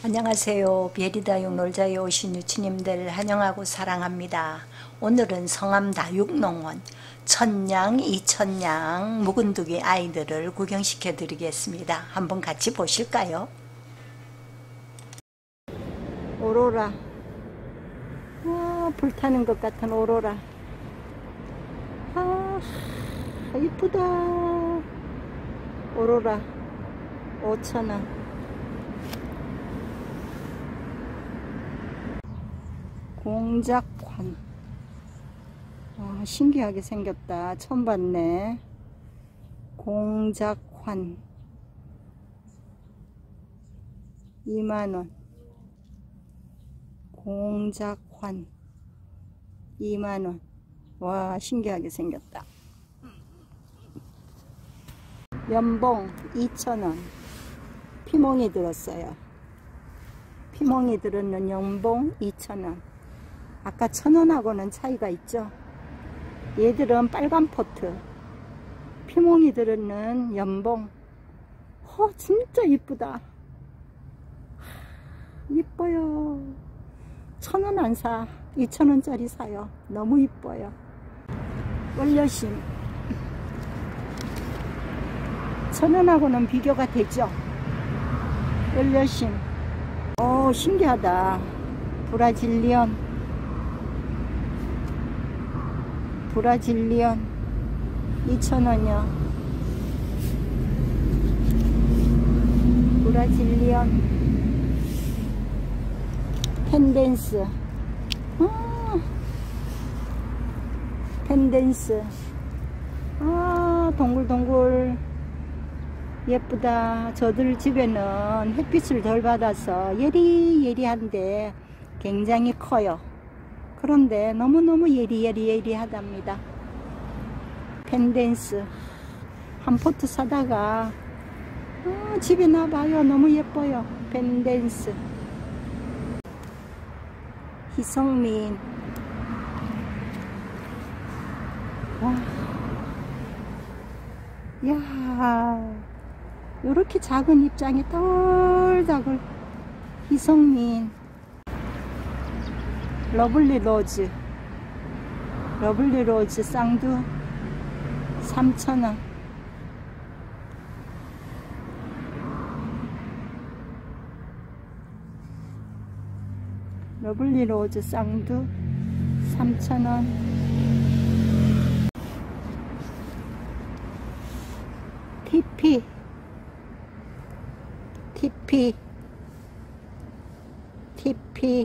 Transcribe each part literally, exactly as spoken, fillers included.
안녕하세요. 별이다육 놀자에 오신 유치님들 환영하고 사랑합니다. 오늘은 성암다육농원 천냥, 이천냥 묵은두기 아이들을 구경시켜 드리겠습니다. 한번 같이 보실까요? 오로라. 와, 불타는 것 같은 오로라. 아, 이쁘다. 오로라 오천 원. 공작환. 아, 신기하게 생겼다. 처음 봤네. 공작환 이만 원. 공작환 이만 원. 와, 신기하게 생겼다. 연봉 이천 원. 피멍이 들었어요. 피멍이 들었는 연봉 이천 원. 아까 천 원하고는 차이가 있죠. 얘들은 빨간 포트. 피멍이 들었는 연봉. 어, 진짜 이쁘다. 이뻐요. 천 원 안 사. 이천 원짜리 사요. 너무 이뻐요. 월여심. 천 원하고는 비교가 되죠. 월여심. 오, 신기하다. 브라질리언. 브라질리언 이천 원이요. 브라질리언 펜댄스. 아, 펜댄스. 아, 동글동글 예쁘다. 저들 집에는 햇빛을 덜 받아서 예리예리한데 굉장히 커요. 그런데 너무너무 예리예리예리하답니다. 펜댄스 한 포트 사다가 어, 집에 놔봐요. 너무 예뻐요. 펜댄스. 희성민. 와, 야, 요렇게 작은 입장에 덜덜. 희성민. 러블리 로즈. 러블리 로즈 쌍두 삼천 원. 러블리 로즈 쌍두 삼천 원. 티피. 티피. 티피.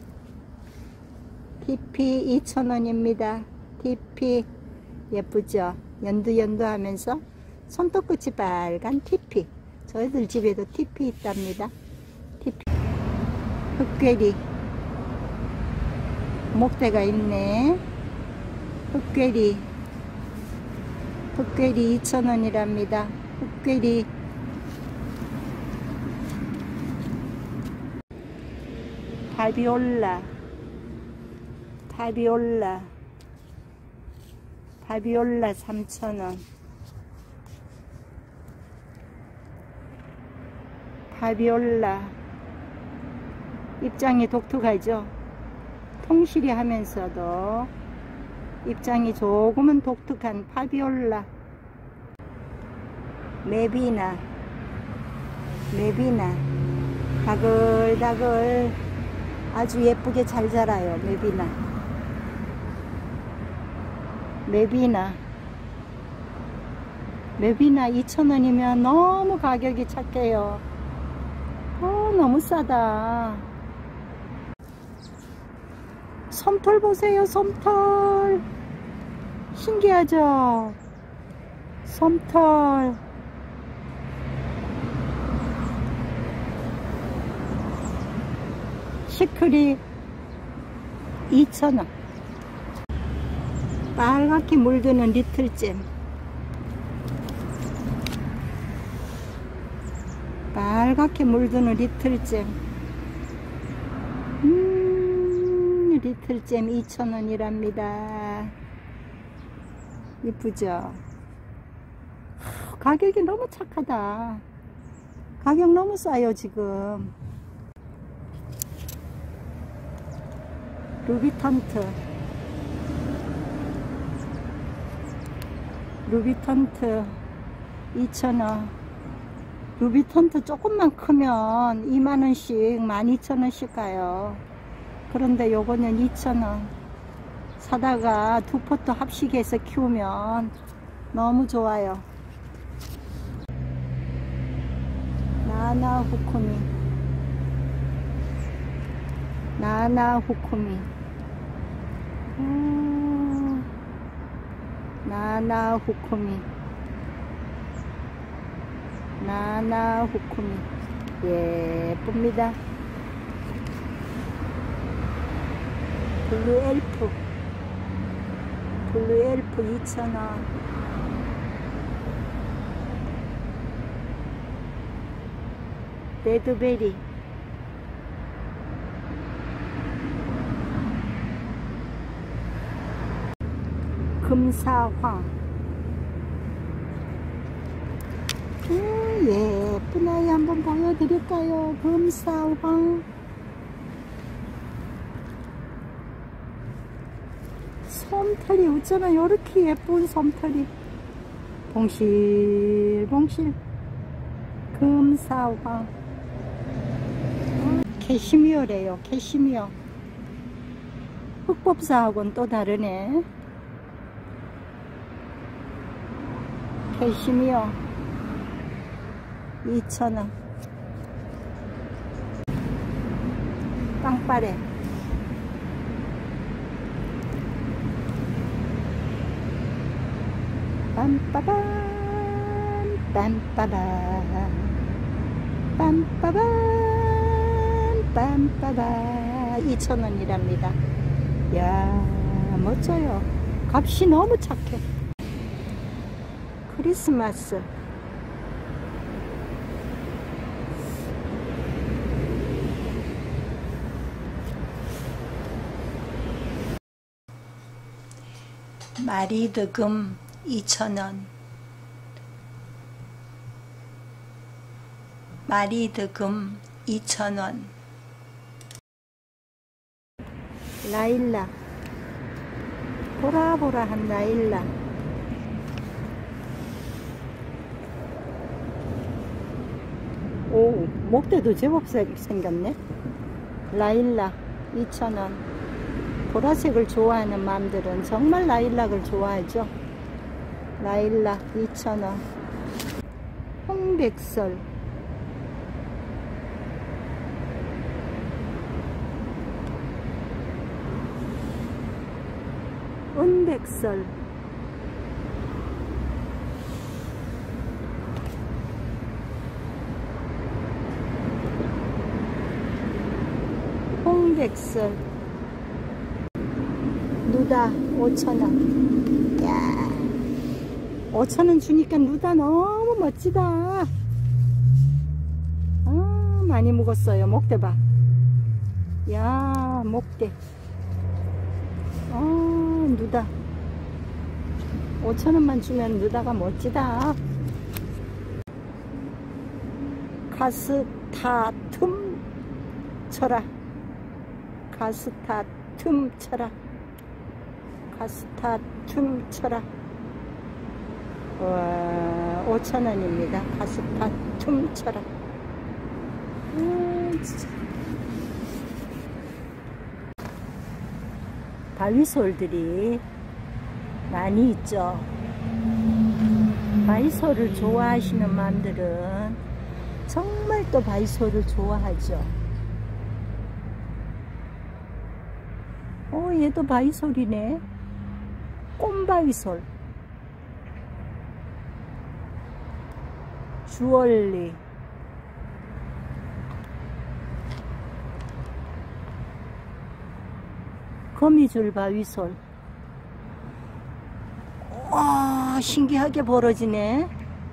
티피 이천 원입니다. 티피 예쁘죠? 연두연두 하면서 손톱끝이 빨간 티피. 저희들 집에도 티피 있답니다. 티피. 흑괴리. 목대가 있네. 흑괴리. 흑괴리 이천 원이랍니다. 흑괴리. 바비올라. 바비올라. 바비올라 삼천 원. 바비올라. 입장이 독특하죠. 통실이 하면서도 입장이 조금은 독특한 바비올라. 메비나. 메비나. 다글다글 아주 예쁘게 잘 자라요. 메비나. 메비나. 메비나 이천 원이면 너무 가격이 착해요. 어, 너무 싸다. 솜털 보세요. 솜털 신기하죠. 솜털. 시크릿 이천 원. 빨갛게 물드는 리틀잼. 빨갛게 물드는 리틀잼. 음, 리틀잼 이천 원이랍니다. 이쁘죠? 가격이 너무 착하다. 가격 너무 싸요 지금. 루비턴트 루비턴트 이천 원. 루비턴트 조금만 크면 이만 원씩 만 이천 원씩 가요. 그런데 요거는 이천 원. 사다가 두 포트 합식해서 키우면 너무 좋아요. 나나 후쿠미 나나 후쿠미 음, 나나 후쿠미 나나 후쿠미 예쁩니다. 블루 엘프 블루 엘프 이천 원. 레드베리 금사황 음, 예쁜 아이 한번 보여드릴까요? 금사황 솜털이 어쩌나 이렇게 예쁜 솜털이 봉실봉실 금사황. 캐시미어래요. 캐시미어. 흑법사하고는 또 다르네. 캐시미어 이천 원. 빵빠레 빰빠밤 빰빠밤 빰빠밤 빰빠밤 이천 원이랍니다. 야 멋져요. 값이 너무 착해. 크리스마스 마리드금 이천 원. 마리드금 이천 원. 라일락 보라보라한 라일락 오 목대도 제법 생겼네. 라일락 이천 원. 보라색을 좋아하는 맘들은 정말 라일락을 좋아하죠. 라일락 이천 원. 홍백설 은백설 홍백설 누다 오천 원. 야 오천 원 주니까 누다 너무 멋지다. 아 많이 묵었어요. 목대 봐. 야 목대 어 누다 오천 원만 주면 누다가 멋지다. 가스타 틈 쳐라. 가스타 틈 쳐라. 가스타 틈 쳐라. 와 오천 원입니다. 가스타 틈 쳐라. 아, 진짜. 바위솔들이 많이 있죠. 바위솔을 좋아하시는 마음들은 정말 또 바위솔을 좋아하죠. 어 얘도 바위솔이네. 꼼바위솔 주얼리 거미줄 바위솔. 와 신기하게 벌어지네.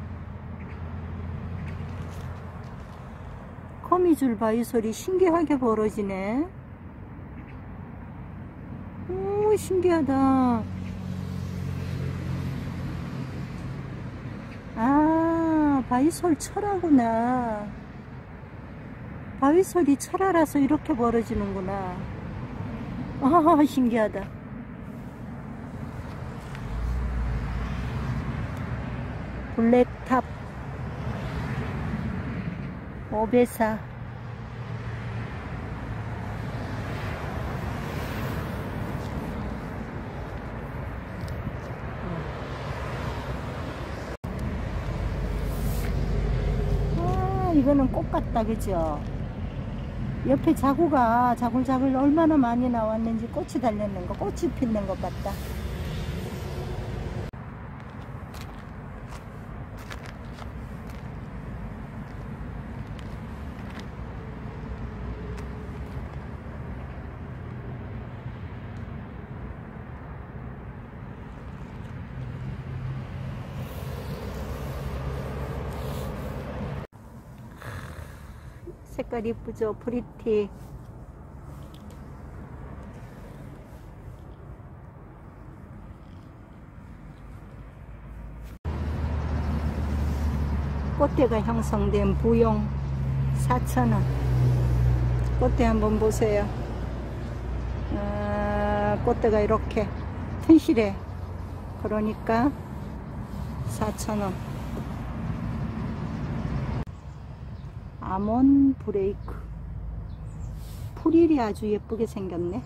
거미줄 바위솔이 신기하게 벌어지네. 오 신기하다. 아 바위솔 철화구나. 바위솔이 철화라서 이렇게 벌어지는구나. 아, 신기하다. 블랙탑 오베사. 아, 이거는 꽃 같다, 그죠? 옆에 자구가 자글자글 얼마나 많이 나왔는지, 꽃이 달렸는 거, 꽃이 피는 것 같다. 색깔 이쁘죠? 프리티. 꽃대가 형성된 부용 사천 원. 꽃대 한번 보세요. 아, 꽃대가 이렇게 튼실해. 그러니까 사천 원. 아몬 브레이크. 풀일이 아주 예쁘게 생겼네.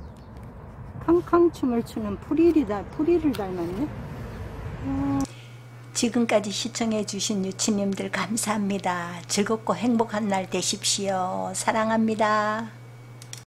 캉캉춤을 추는 풀일이 다, 풀일을 닮았네. 아. 지금까지 시청해 주신 유치님들 감사합니다. 즐겁고 행복한 날 되십시오. 사랑합니다.